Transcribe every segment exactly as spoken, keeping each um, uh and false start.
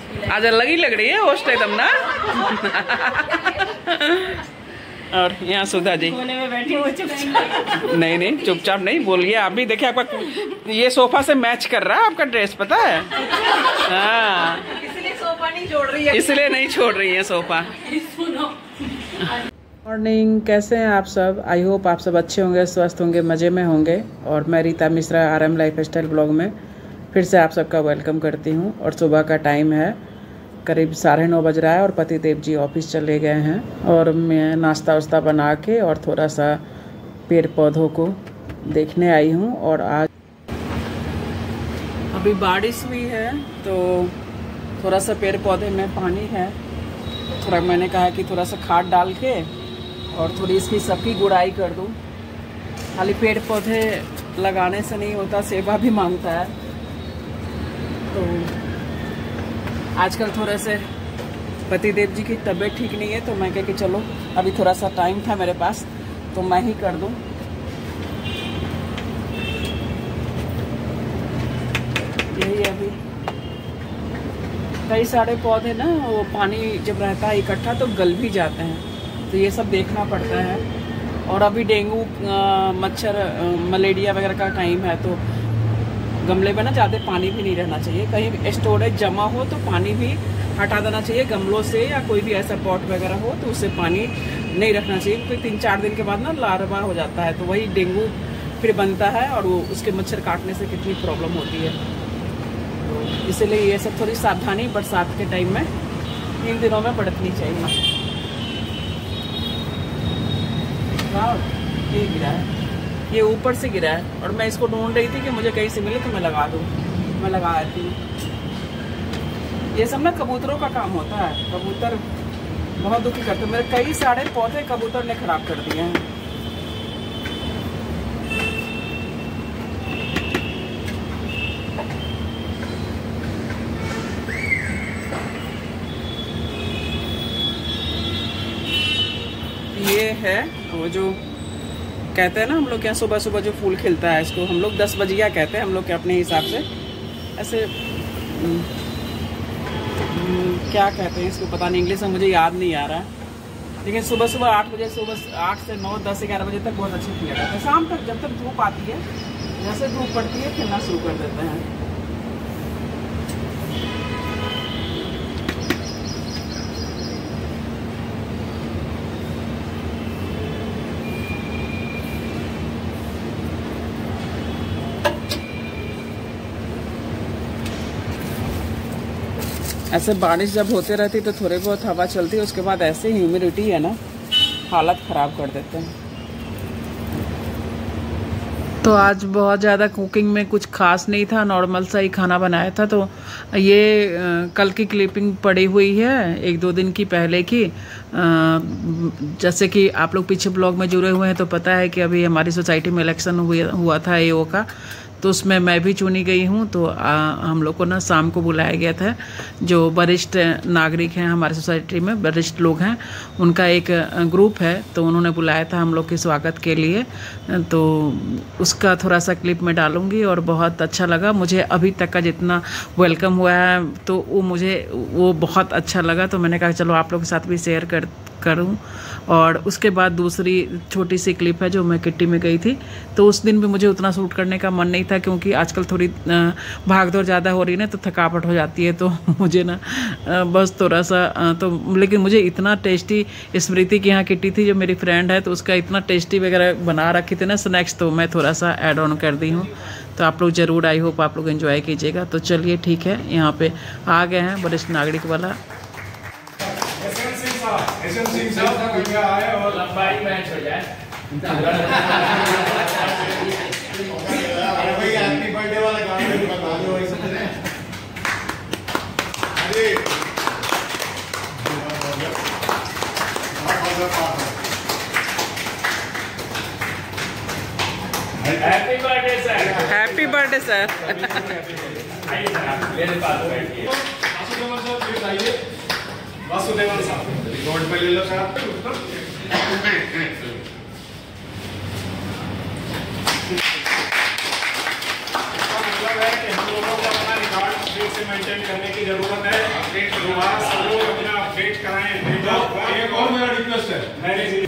आज अलग ही लग रही है होस्ट एकदम ना। और यहाँ सुधा जी कोने में बैठी हो चुपचाप। नहीं नहीं चुपचाप नहीं बोलिए आप भी। देखिए आपका ये सोफा से मैच कर रहा है आपका ड्रेस, पता है। हाँ इसलिए सोफा नहीं छोड़ रही है, इसलिए नहीं छोड़ रही है सोफा। मॉर्निंग, कैसे हैं आप सब? आई होप आप सब अच्छे होंगे, स्वस्थ होंगे, मज़े में होंगे। और मैं Rita Mishra R M lifestyle blog में फिर से आप सबका वेलकम करती हूँ। और सुबह का टाइम है, करीब साढ़े नौ बज रहा है और पति देव जी ऑफिस चले गए हैं। और मैं नाश्ता वास्ता बना के और थोड़ा सा पेड़ पौधों को देखने आई हूँ। और आज अभी बारिश हुई है तो थोड़ा सा पेड़ पौधे में पानी है, थोड़ा मैंने कहा कि थोड़ा सा खाद डाल के और थोड़ी इसकी सबकी गुड़ाई कर दूँ। खाली पेड़ पौधे लगाने से नहीं होता, सेवा भी मांगता है। तो आजकल थोड़े से पति देव जी की तबीयत ठीक नहीं है तो मैं कह कि चलो अभी थोड़ा सा टाइम था मेरे पास तो मैं ही कर दूं। यही अभी कई सारे पौधे ना वो पानी जब रहता है इकट्ठा तो गल भी जाते हैं, तो ये सब देखना पड़ता है। और अभी डेंगू मच्छर मलेरिया वगैरह का टाइम है तो गमले में ना ज़्यादा पानी भी नहीं रहना चाहिए। कहीं स्टोरेज जमा हो तो पानी भी हटा देना चाहिए गमलों से, या कोई भी ऐसा पॉट वगैरह हो तो उससे पानी नहीं रखना चाहिए, क्योंकि तीन चार दिन के बाद ना लार्वा हो जाता है तो वही डेंगू फिर बनता है और वो उसके मच्छर काटने से कितनी प्रॉब्लम होती है। तो इसीलिए ये सब थोड़ी सावधानी बरसात के टाइम में इन दिनों में बरतनी चाहिए। ये गिरा है, ये ऊपर से गिरा है और मैं इसको ढूंढ रही थी कि मुझे कहीं से मिले तो मैं लगा दूँ। मैं लगा देती हूँ। ये सब ना कबूतरों का काम होता है, कबूतर बहुत दुखी करते हैं। मेरे कई सारे पौधे कबूतर ने खराब कर दिए हैं। ये है वो जो कहते हैं ना हम लोग यहाँ सुबह सुबह जो फूल खिलता है, इसको हम लोग दस बजिया कहते हैं हम लोग के अपने हिसाब से। ऐसे क्या कहते हैं इसको पता नहीं, इंग्लिश में मुझे याद नहीं आ रहा है। लेकिन सुबह सुबह आठ बजे सुबह आठ से नौ दस ग्यारह बजे तक बहुत अच्छे खिला जाता है। शाम तक जब तक धूप आती है, जैसे धूप पड़ती है खिलना शुरू कर देते हैं। ऐसे बारिश जब होते रहती तो थोड़ी बहुत हवा चलती है, उसके बाद ऐसे ह्यूमिडिटी है ना, हालत ख़राब कर देते हैं। तो आज बहुत ज़्यादा कुकिंग में कुछ खास नहीं था, नॉर्मल सा ही खाना बनाया था। तो ये आ, कल की क्लिपिंग पड़ी हुई है, एक दो दिन की पहले की। आ, जैसे कि आप लोग पीछे ब्लॉग में जुड़े हुए हैं तो पता है कि अभी हमारी सोसाइटी में इलेक्शन हुआ हुआ था ए ओ का, तो उसमें मैं भी चुनी गई हूँ। तो आ, हम लोग को ना शाम को बुलाया गया था, जो वरिष्ठ नागरिक हैं हमारे सोसाइटी में, वरिष्ठ लोग हैं, उनका एक ग्रुप है, तो उन्होंने बुलाया था हम लोग के स्वागत के लिए। तो उसका थोड़ा सा क्लिप में डालूंगी। और बहुत अच्छा लगा मुझे, अभी तक का जितना वेलकम हुआ है तो वो मुझे वो बहुत अच्छा लगा। तो मैंने कहा चलो आप लोग के साथ भी शेयर कर करूं। और उसके बाद दूसरी छोटी सी क्लिप है जो मैं किट्टी में गई थी, तो उस दिन भी मुझे उतना शूट करने का मन नहीं था, क्योंकि आजकल थोड़ी भागदौड़ ज़्यादा हो रही है ना, तो थकावट हो जाती है। तो मुझे ना बस थोड़ा सा तो, लेकिन मुझे इतना टेस्टी, स्मृति की यहाँ किट्टी थी जो मेरी फ्रेंड है, तो उसका इतना टेस्टी वगैरह बना रखी थी ना स्नैक्स, तो मैं थोड़ा सा ऐड ऑन कर दी हूँ। तो आप लोग ज़रूर, आई होप आप लोग एंजॉय कीजिएगा। तो चलिए ठीक है, यहाँ पे आ गए हैं वरिष्ठ नागरिक वाला। और लंबाई मैच हो जाए। अरे भाई हैप्पी बर्थडे वाला गाना भी बता दो वही सब ने। अरे happy birthday sir. Happy birthday sir. आइए सर मेरे पास बैठिए। वासुदेवन सर प्लीज आइए। वासुदेवन साहब रोड पे ले लो साहब। मतलब है कि हम लोगों को अपना रिकॉर्ड ठीक से मेंटेन करने की जरूरत है। दोबारा सब लोग अपना अपडेट कराएं। एक और मेरा रिक्वेस्ट है, मैंने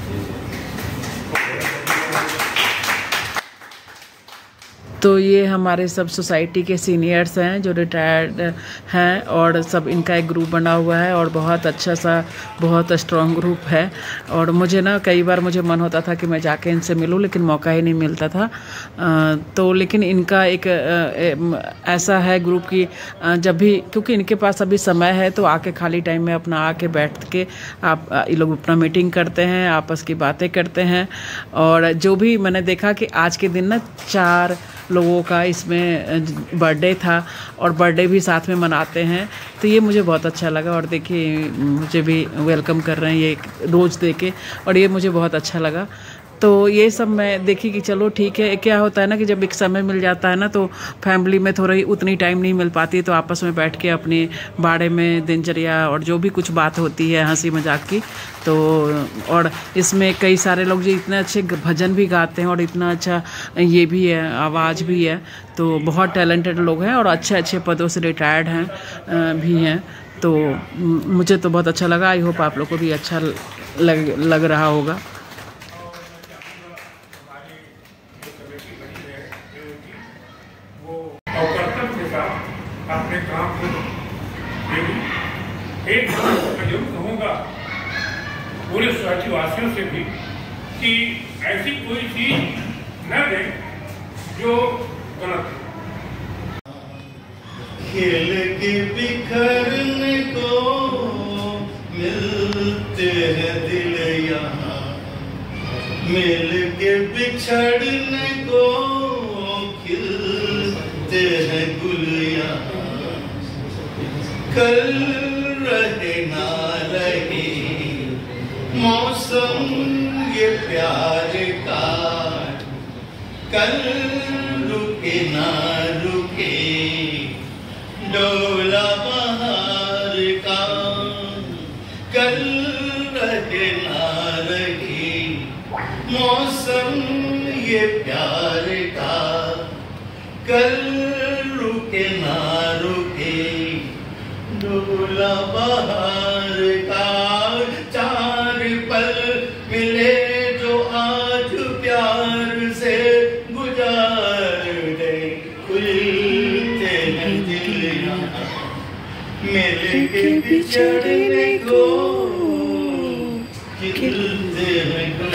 तो ये हमारे सब सोसाइटी के सीनियर्स हैं जो रिटायर्ड हैं और सब इनका एक ग्रुप बना हुआ है और बहुत अच्छा सा बहुत स्ट्रॉन्ग ग्रुप है। और मुझे ना कई बार मुझे मन होता था कि मैं जाके इनसे मिलूं लेकिन मौका ही नहीं मिलता था। तो लेकिन इनका एक ऐसा है ग्रुप की जब भी, क्योंकि इनके पास अभी समय है तो आके खाली टाइम में अपना आके बैठ के आप ये लोग अपना मीटिंग करते हैं, आपस की बातें करते हैं। और जो भी मैंने देखा कि आज के दिन ना चार लोगों का इसमें बर्थडे था और बर्थडे भी साथ में मनाते हैं, तो ये मुझे बहुत अच्छा लगा। और देखिए मुझे भी वेलकम कर रहे हैं ये रोज़ देके, और ये मुझे बहुत अच्छा लगा। तो ये सब मैं देखी कि चलो ठीक है। क्या होता है ना कि जब एक समय मिल जाता है ना तो फैमिली में थोड़ी उतनी टाइम नहीं मिल पाती, तो आपस में बैठ के अपने बारे में दिनचर्या और जो भी कुछ बात होती है हंसी मजाक की, तो और इसमें कई सारे लोग जो इतने अच्छे भजन भी गाते हैं और इतना अच्छा ये भी है, आवाज़ भी है, तो बहुत टैलेंटेड लोग हैं और अच्छे अच्छे पदों से रिटायर्ड हैं भी हैं। तो मुझे तो बहुत अच्छा लगा। आई होप आप लोग को भी अच्छा लग लग रहा होगा। अपने काम को एक मैं जरूर कहूँगा पूरे सोसाइटी वासियों से भी कि ऐसी कोई चीज न दें जो गलत है। खेल के बिखरने को मिलते हैं दिल यहाँ, मिल के बिछड़ने को खिलते हैं गुल यहाँ। कल रहे ना रहे मौसम ये प्यार का, कल रुके ना रुके डोला बहार का। कल रहे ना रहे मौसम ये प्यार का, कल रुके ना रुके डोला बहार का। चार पल मिले जो आज प्यार से गुजार गए, खुलते हैं दिल यहाँ, मिल के बिछड़ने को खिलते हैं गुल।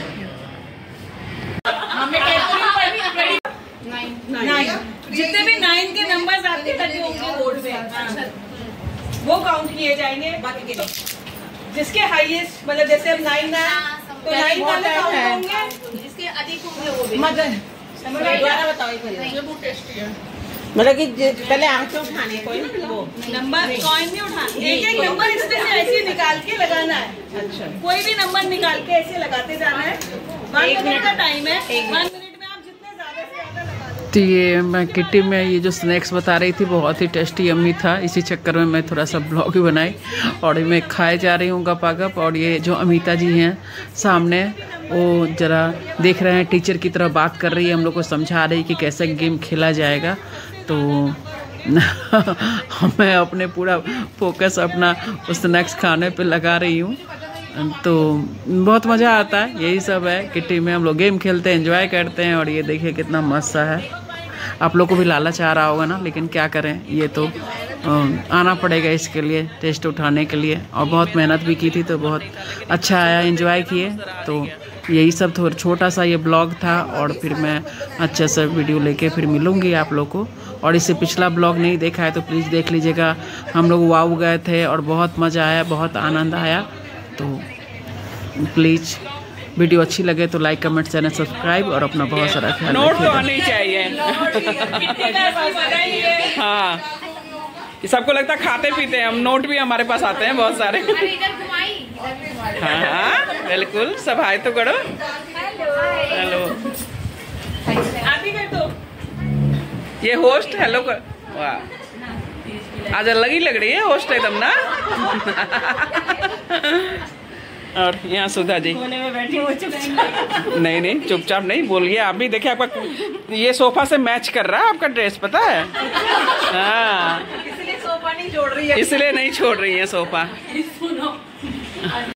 जितने भी नाइन के नंबर्स आपके लगे होंगे बोर्ड में वो काउंट किए जाएंगे। बाकी के जिसके हाईएस्ट मतलब जैसे हम नाइन है तो नाइन वाले काउंट होंगे, जिसके अधिक होंगे वो भी। मदन दोबारा बताओ ये बहुत टेस्टी है। मतलब कि पहले आंख से उठाने कोई ना वो नंबर कॉइन नहीं उठाना, एक एक नंबर इसमें से ऐसे निकाल के लगाना है। अच्छा, कोई भी नंबर निकाल के ऐसे लगाते जाना है। वन मिनट का टाइम है, वन मिनट में आप जितने ज्यादा से ज्यादा लगा दो। तो ये मैं किट्टी में ये जो स्नैक्स बता रही थी बहुत ही टेस्टी यम्मी था, इसी चक्कर में मैं थोड़ा सा ब्लॉग भी बनाई और मैं खाए जा रही हूँ गपागप। और ये जो अमिता जी हैं सामने वो जरा देख रहे हैं, टीचर की तरह बात कर रही है, हम लोग को समझा रही कि कैसे गेम खेला जाएगा। तो मैं अपने पूरा फोकस अपना उस स्नैक्स खाने पे लगा रही हूँ। तो बहुत मज़ा आता है, यही सब है किट्टी में, हम लोग गेम खेलते हैं, एंजॉय करते हैं। और ये देखिए कितना मस्त है। आप लोग को भी लालच आ रहा होगा ना, लेकिन क्या करें, ये तो आना पड़ेगा इसके लिए, टेस्ट उठाने के लिए। और बहुत मेहनत भी की थी तो बहुत अच्छा आया, एंजॉय किए। तो यही सब थोड़ा छोटा सा ये ब्लॉग था और फिर मैं अच्छे से वीडियो लेके फिर मिलूँगी आप लोग को। और इससे पिछला ब्लॉग नहीं देखा है तो प्लीज़ देख लीजिएगा। हम लोग वाव गए थे और बहुत मज़ा आया, बहुत आनंद आया। तो प्लीज़ वीडियो अच्छी लगे तो लाइक कमेंट चैनल सब्सक्राइब और अपना बहुत सारा ख्याल रखिएगा। नोट तो आनी चाहिए। हाँ, सबको लगता है खाते पीते हैं हम, नोट भी हमारे पास आते हैं बहुत सारे। हाँ हाँ बिल्कुल, सब हाय तो करो। हेलो, आप ही कर दो। ये होस्ट हेलो कर। वाह, आज अलग ही लग रही है होस्ट एकदम ना। और यहाँ सुधा जी में बैठी वो चुप नहीं नहीं चुपचाप नहीं बोलिए आप भी। देखिए आपका ये सोफा से मैच कर रहा है आपका ड्रेस, पता है। हाँ इसलिए सोफा नहीं नहीं छोड़ रही है, इसलिए नहीं छोड़ रही है सोफा। सुनो